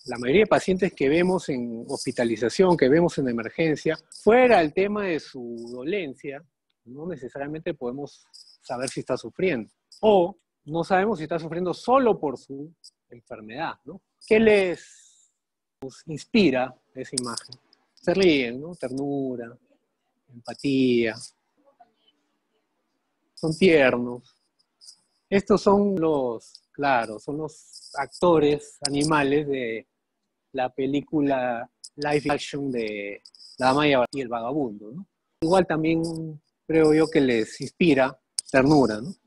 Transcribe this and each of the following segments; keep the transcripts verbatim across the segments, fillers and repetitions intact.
la mayoría de pacientes que vemos en hospitalización, que vemos en emergencia, fuera el tema de su dolencia, no necesariamente podemos saber si está sufriendo. O no sabemos si está sufriendo solo por su enfermedad, ¿no? ¿Qué les inspira esa imagen? Se ríen, ¿no? Ternura, empatía, son tiernos. Estos son los, claro, son los actores animales de la película live action de La Dama y el Vagabundo, ¿no? Igual también creo yo que les inspira ternura, ¿no?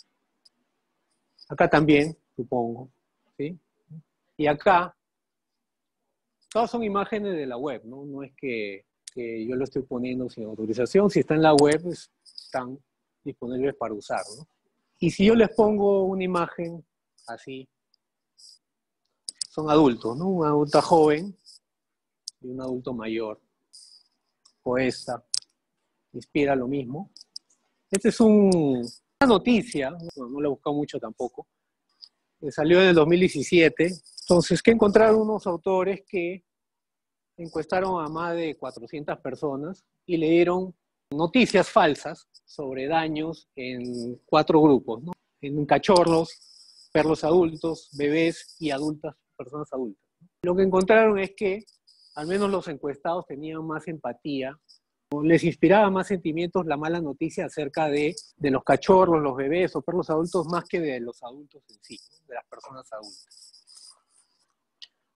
Acá también, supongo, ¿sí? Y acá, todas son imágenes de la web, ¿no? No es que, que yo lo estoy poniendo sin autorización. Si está en la web, pues, están disponibles para usar, ¿no? Y si yo les pongo una imagen así, son adultos, ¿no? Un adulto joven y un adulto mayor. O esta, inspira lo mismo. Esta es un, una noticia, no, no la he buscado mucho tampoco, que salió en el dos mil diecisiete. Entonces, que encontraron unos autores que encuestaron a más de cuatrocientas personas y le dieron noticias falsas sobre daños en cuatro grupos, ¿no? En cachorros, perros adultos, bebés y adultas, personas adultas. Lo que encontraron es que al menos los encuestados tenían más empatía, les inspiraba más sentimientos la mala noticia acerca de, de los cachorros, los bebés o perros adultos más que de los adultos en sí, de las personas adultas.